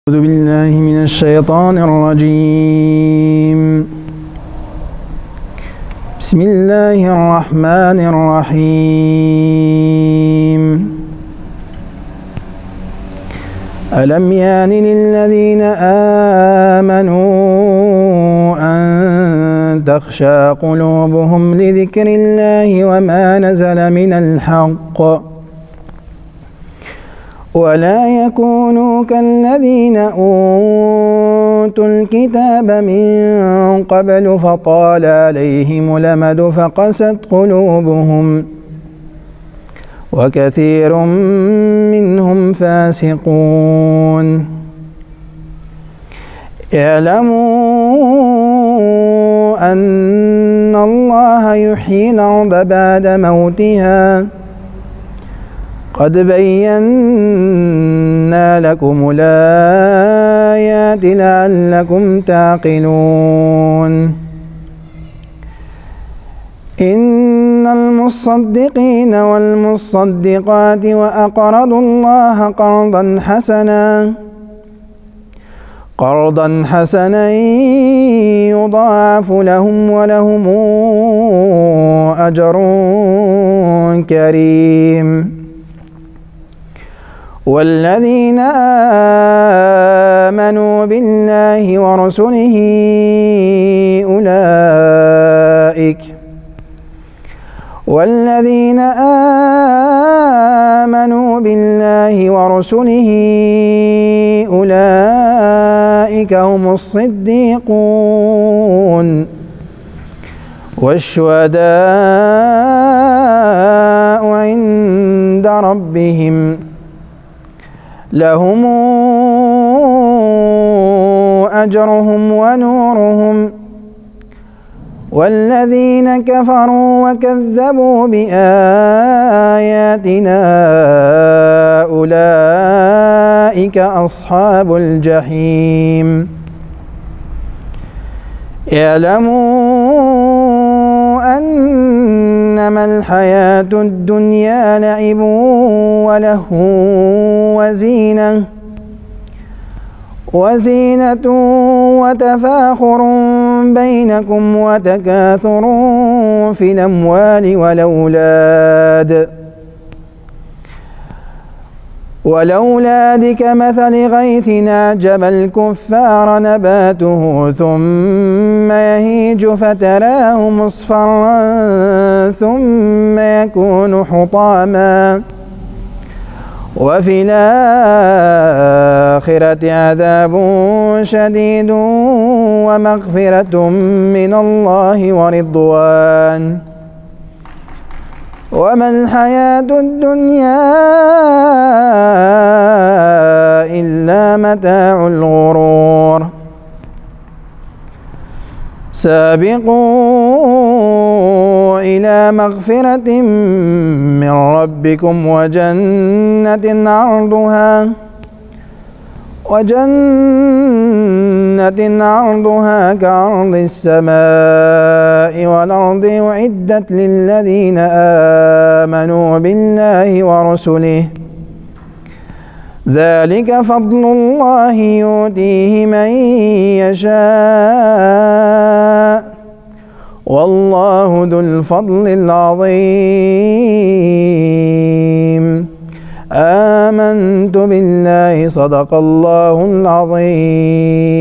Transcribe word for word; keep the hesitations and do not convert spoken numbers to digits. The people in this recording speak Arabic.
أعوذ بالله من الشيطان الرجيم. بسم الله الرحمن الرحيم. ألم يان للذين آمنوا أن تخشى قلوبهم لذكر الله وما نزل من الحق ولا يكونوا كالذين أوتوا الكتاب من قبل فطال عليهم الأمد فقست قلوبهم وكثير منهم فاسقون. اعلموا أن الله يحيي الأرض بعد موتها قد بينا لكم الآيات لعلكم تعقلون. إن المصدقين والمصدقات وأقرضوا الله قرضا حسنا قرضا حسنا يضاعف لهم ولهم أجر كريم. والذين آمنوا بالله ورسله أولئك والذين آمنوا بالله ورسله أولئك هم الصديقون والشهداء عند ربهم لهم أجرهم ونورهم. والذين كفروا وكذبوا بآياتنا أولئك أصحاب الجحيم. اعلموا أنما الحياة الدنيا لعب ولهو وزينة وزينة وتفاخر بينكم وتكاثر في الأموال والأولاد والأولاد كمثل غيث أعجب الكفار نباته ثم يهيج فتراه مصفرا ثم يكون حطاما وفي الآخرة عذاب شديد ومغفرة من الله ورضوان وما الحياة الدنيا إلا متاع الغرور. سابقوا إلى مغفرة من ربكم وجنة عرضها وجنة عرضها كعرض السماء والأرض أعدت للذين آمنوا بالله ورسله ذلك فضل الله يؤتيه من يشاء والله ذو الفضل العظيم. آمنت بالله صدق الله العظيم.